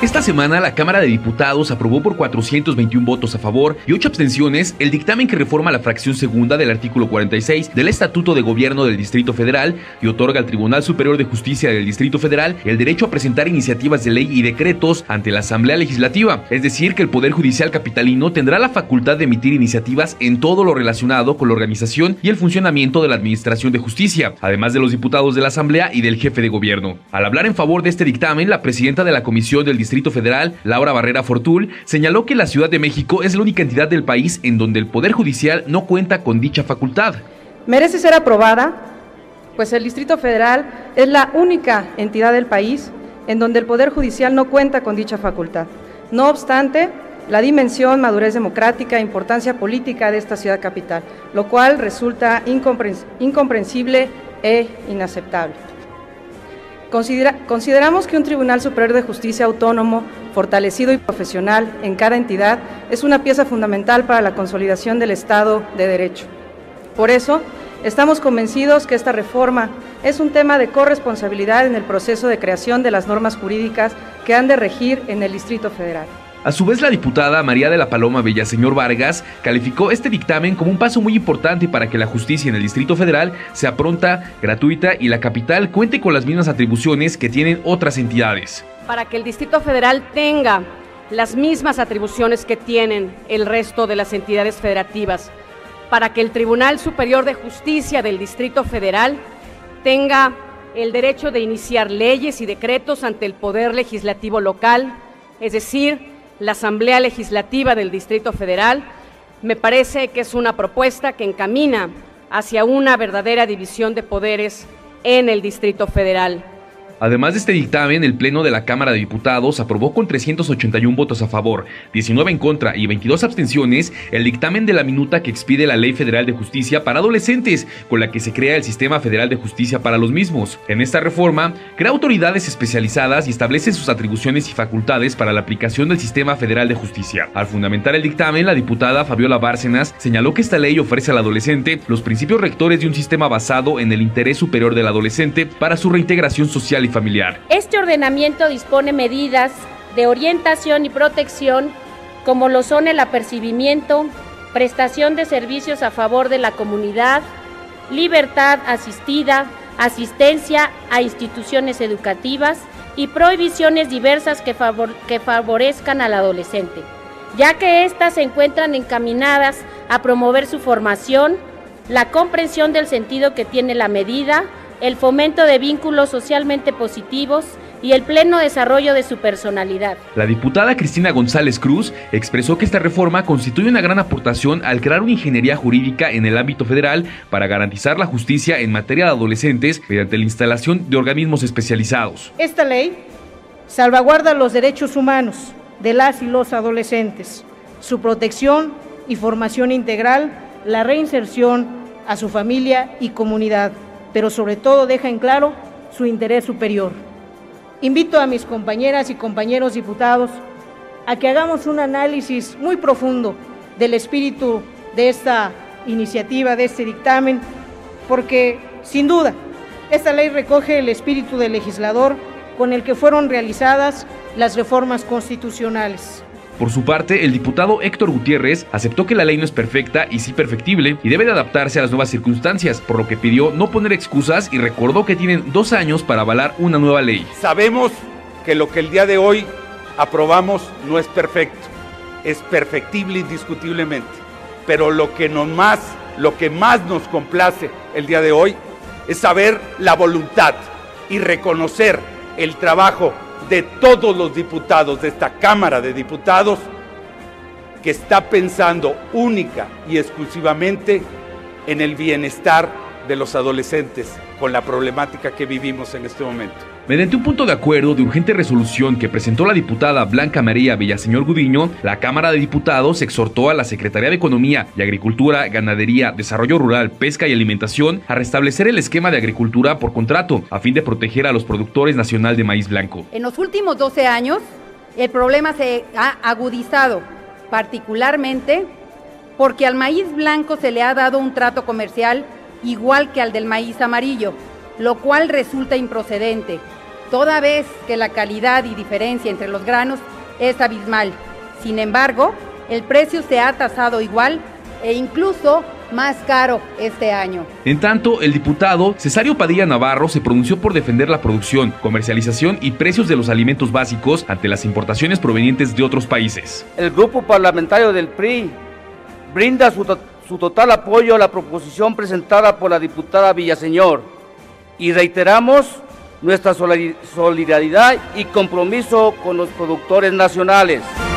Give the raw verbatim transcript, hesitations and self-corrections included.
Esta semana la Cámara de Diputados aprobó por cuatrocientos veintiún votos a favor y ocho abstenciones el dictamen que reforma la fracción segunda del artículo cuarenta y seis del Estatuto de Gobierno del Distrito Federal y otorga al Tribunal Superior de Justicia del Distrito Federal el derecho a presentar iniciativas de ley y decretos ante la Asamblea Legislativa, es decir, que el Poder Judicial capitalino tendrá la facultad de emitir iniciativas en todo lo relacionado con la organización y el funcionamiento de la Administración de Justicia, además de los diputados de la Asamblea y del jefe de gobierno. Al hablar en favor de este dictamen, la presidenta de la Comisión del Distrito Federal, Laura Barrera Fortul, señaló que la Ciudad de México es la única entidad del país en donde el Poder Judicial no cuenta con dicha facultad. Merece ser aprobada, pues el Distrito Federal es la única entidad del país en donde el Poder Judicial no cuenta con dicha facultad. No obstante, la dimensión, madurez democrática e importancia política de esta ciudad capital, lo cual resulta incomprensible e inaceptable. Considera, consideramos que un Tribunal Superior de Justicia autónomo, fortalecido y profesional en cada entidad es una pieza fundamental para la consolidación del Estado de Derecho. Por eso, estamos convencidos que esta reforma es un tema de corresponsabilidad en el proceso de creación de las normas jurídicas que han de regir en el Distrito Federal. A su vez, la diputada María de la Paloma Villaseñor Vargas calificó este dictamen como un paso muy importante para que la justicia en el Distrito Federal sea pronta, gratuita y la capital cuente con las mismas atribuciones que tienen otras entidades. Para que el Distrito Federal tenga las mismas atribuciones que tienen el resto de las entidades federativas, para que el Tribunal Superior de Justicia del Distrito Federal tenga el derecho de iniciar leyes y decretos ante el Poder Legislativo local, es decir, la Asamblea Legislativa del Distrito Federal, me parece que es una propuesta que encamina hacia una verdadera división de poderes en el Distrito Federal. Además de este dictamen, el Pleno de la Cámara de Diputados aprobó con trescientos ochenta y un votos a favor, diecinueve en contra y veintidós abstenciones el dictamen de la minuta que expide la Ley Federal de Justicia para Adolescentes, con la que se crea el Sistema Federal de Justicia para los mismos. En esta reforma, crea autoridades especializadas y establece sus atribuciones y facultades para la aplicación del Sistema Federal de Justicia. Al fundamentar el dictamen, la diputada Fabiola Bárcenas señaló que esta ley ofrece al adolescente los principios rectores de un sistema basado en el interés superior del adolescente para su reintegración social y familiar. Este ordenamiento dispone medidas de orientación y protección como lo son el apercibimiento, prestación de servicios a favor de la comunidad, libertad asistida, asistencia a instituciones educativas y prohibiciones diversas que, favor, que favorezcan al adolescente, ya que éstas se encuentran encaminadas a promover su formación, la comprensión del sentido que tiene la medida, el fomento de vínculos socialmente positivos y el pleno desarrollo de su personalidad. La diputada Cristina González Cruz expresó que esta reforma constituye una gran aportación al crear una ingeniería jurídica en el ámbito federal para garantizar la justicia en materia de adolescentes mediante la instalación de organismos especializados. Esta ley salvaguarda los derechos humanos de las y los adolescentes, su protección y formación integral, la reinserción a su familia y comunidad, pero sobre todo deja en claro su interés superior. Invito a mis compañeras y compañeros diputados a que hagamos un análisis muy profundo del espíritu de esta iniciativa, de este dictamen, porque sin duda esta ley recoge el espíritu del legislador con el que fueron realizadas las reformas constitucionales. Por su parte, el diputado Héctor Gutiérrez aceptó que la ley no es perfecta y sí perfectible y debe de adaptarse a las nuevas circunstancias, por lo que pidió no poner excusas y recordó que tienen dos años para avalar una nueva ley. Sabemos que lo que el día de hoy aprobamos no es perfecto, es perfectible indiscutiblemente, pero lo que, no más, lo que más nos complace el día de hoy es saber la voluntad y reconocer el trabajo de todos los diputados de esta Cámara de Diputados que está pensando única y exclusivamente en el bienestar de los adolescentes con la problemática que vivimos en este momento. Mediante un punto de acuerdo de urgente resolución que presentó la diputada Blanca María Villaseñor Gudiño, la Cámara de Diputados exhortó a la Secretaría de Economía y Agricultura, Ganadería, Desarrollo Rural, Pesca y Alimentación a restablecer el esquema de agricultura por contrato, a fin de proteger a los productores nacional de maíz blanco. En los últimos doce años, el problema se ha agudizado, particularmente porque al maíz blanco se le ha dado un trato comercial igual que al del maíz amarillo, lo cual resulta improcedente, toda vez que la calidad y diferencia entre los granos es abismal. Sin embargo, el precio se ha tasado igual e incluso más caro este año. En tanto, el diputado Cesario Padilla Navarro se pronunció por defender la producción, comercialización y precios de los alimentos básicos ante las importaciones provenientes de otros países. El grupo parlamentario del P R I brinda su, to- su total apoyo a la proposición presentada por la diputada Villaseñor y reiteramos nuestra solidaridad y compromiso con los productores nacionales.